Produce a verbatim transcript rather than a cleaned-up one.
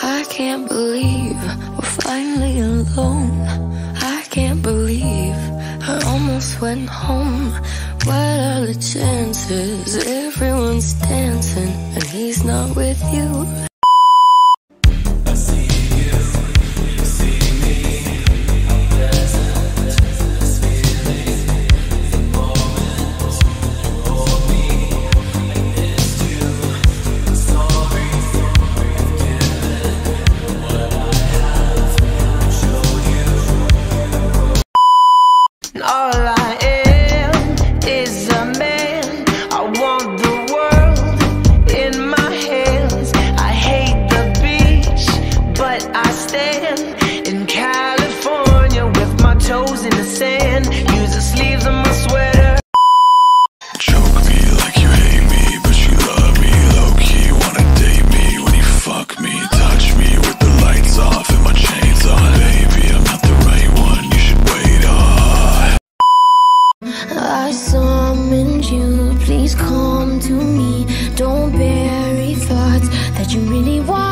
I can't believe we're finally alone. I can't believe I almost went home. What are the chances? Everyone's dancing and he's not with you. I see you, you see me. How pleasant this feeling. The moment you hold me, I missed you. Sorry, I've given what I have to show you. All I am is a man. I want the world in my hands. I hate the beach, but I stand in California with my toes in the sand. Use the sleeves of my sweater. Choke me like you hate me, but you love me low-key. Wanna date me when you fuck me. Touch me with the lights off and my chains on. Baby, I'm not the right one, you should wait on. I summoned you, please come to me. Don't bury thoughts that you really want.